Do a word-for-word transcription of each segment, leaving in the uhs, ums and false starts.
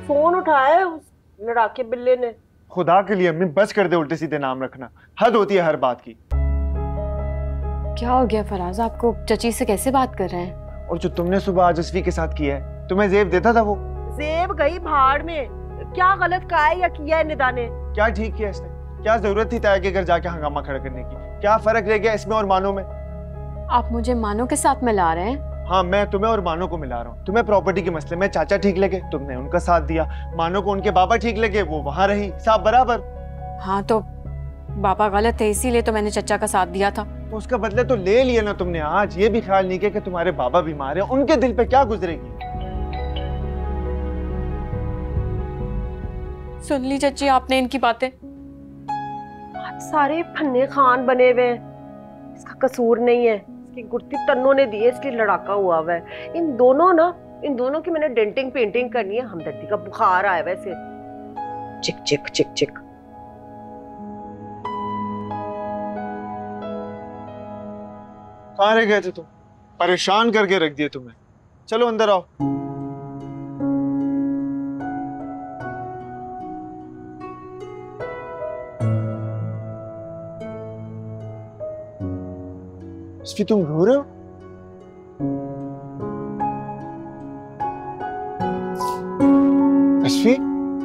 Phone उठाया है उस लड़ाके बिल्ले ने। खुदा के लिए अम्मी बस कर दे उल्टे सीधे नाम रखना, हद होती है हर बात की। क्या हो गया फराज, आपको चची से कैसे बात कर रहे हैं? और जो तुमने सुबह आजस्वी के साथ किया है, तुम्हें जेब देता था वो? जेब गई भाड़ में। क्या गलत कहा है या किया है निदा ने? क्या ठीक किया इसने? क्या जरूरत थी ताया के घर जाके हंगामा खड़ा करने की? क्या फर्क रह गया इसमें और मानो में? आप मुझे मानो के साथ मिला रहे हैं? हाँ, मैं तुम्हें और मानो को मिला रहा हूँ। तुम्हें प्रॉपर्टी के मसले में चाचा ठीक लगे, तुमने उनका साथ दिया। मानो को उनके बाबा ठीक लगे, वो वहां रही, सब बराबर। हाँ तो बाबा गलत है, इसीलिए तो मैंने चचा का साथ दिया था। तो उसका बदले तो ले लिया ना तुमने। आज ये भी ख्याल नहीं किया कि तुम्हारे बाबा बीमार है, उनके दिल पे क्या गुजरेगी? सुन ली चची आपने इनकी बातें। सारे फन्ने खान बने हुए हैं, इसका कसूर नहीं है, इसकी गुर्ती तन्नों ने दी है, इसलिए लड़ाका हुआ हुआ है। इन दोनों ना इन दोनों की मैंने डेंटिंग पेंटिंग करनी है। हमदर्दी का बुखार आया वैसे। चिक चिक चिक चिक। कहाँ रह गए थे तुम? परेशान करके रख दिए तुम्हें। चलो अंदर आओ। अस्फी, तुम रो रहे हो? अस्फी,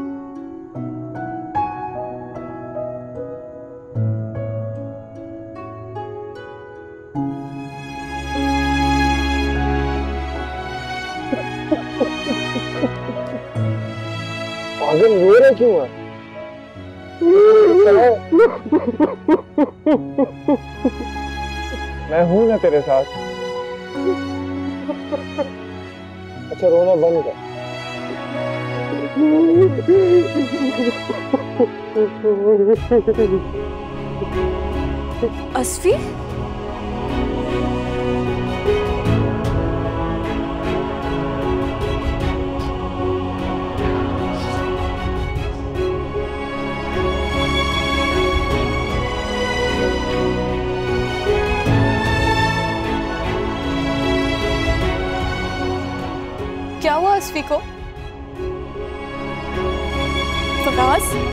पागल रो रहे क्यों है? मैं हूं ना तेरे साथ। अच्छा रोना बंद कर। अस्फी, क्या हुआ अस्फी को? फराज